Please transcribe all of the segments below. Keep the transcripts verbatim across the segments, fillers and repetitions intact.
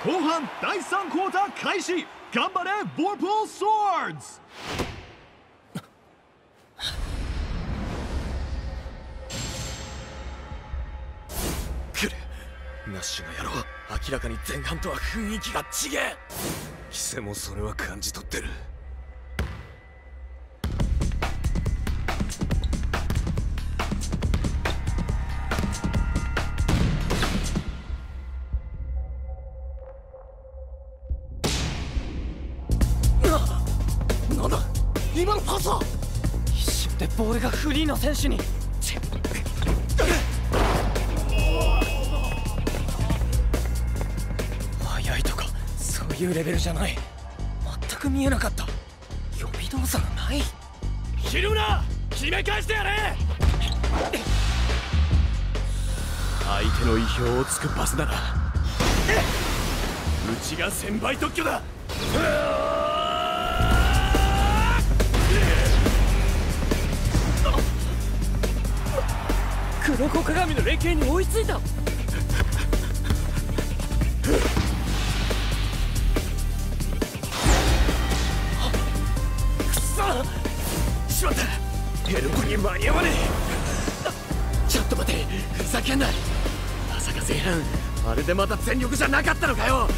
後半だいさんクォーター開始。頑張れボールプールソードズ。 くれナッシュの野郎、明らかに前半とは雰囲気が違え。キセもそれは感じ取ってる。なんだ今のパスは。 一瞬でボールがフリーの選手に。速いとかそういうレベルじゃない。全く見えなかった。予備動作がない。 ひるむな、決め返してやれ。相手の意表をつくパスならうちが千倍特許だ。 黒子鏡の連携に追いついた。くそしまった、ヘルプに間に合わねえ。ちょっと待て、ふざけんな。まさか前半あれでまた全力じゃなかったのかよ。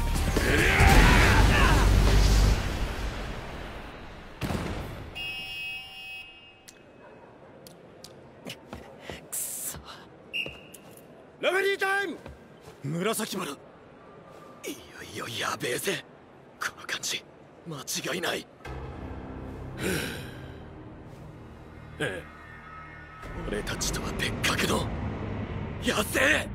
ラフェリータイム。紫丸、いよいよやべえぜ。この感じ間違いない。俺たちとは別格のやせえ。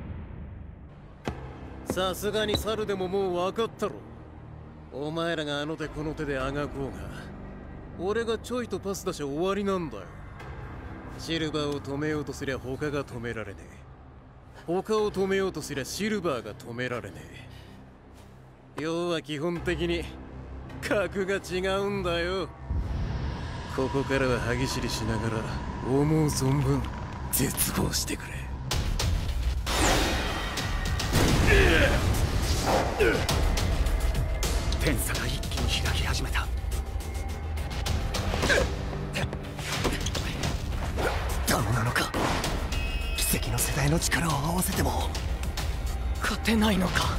さすがに猿でももう分かったろ。お前らがあの手この手であがこうが俺がちょいとパス出し終わりなんだよ。シルバーを止めようとすりゃ他が止められねえ。他を止めようとすりゃシルバーが止められねえ。要は基本的に格が違うんだよ。ここからは歯ぎしりしながら思う存分絶望してくれ。 点差が一気に開き始めた。 ダメなのか。奇跡の世代の力を合わせても勝てないのか。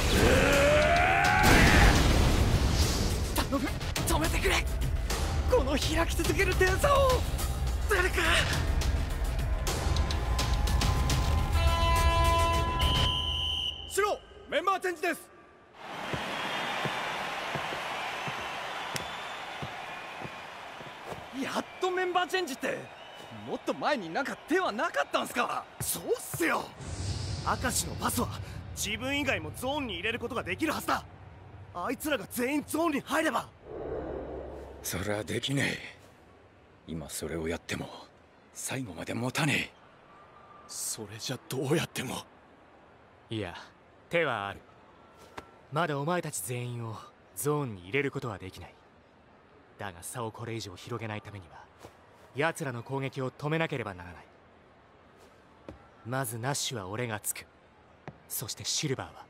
頼む、止めてくれ。この開き続ける点差を誰か。 白メンバーチェンジです。 やっとメンバーチェンジって。もっと前になんか手はなかったんすか。 そうっすよ。明石のパスは自分以外もゾーンに入れることができるはずだ。あいつらが全員ゾーンに入れば。そりゃできねえ。今それをやっても最後まで持たねえ。それじゃどうやっても。 いや、手はある。まだお前たち全員をゾーンに入れることはできない。だが差をこれ以上広げないためには奴らの攻撃を止めなければならない。まずナッシュは俺がつく。そしてシルバーは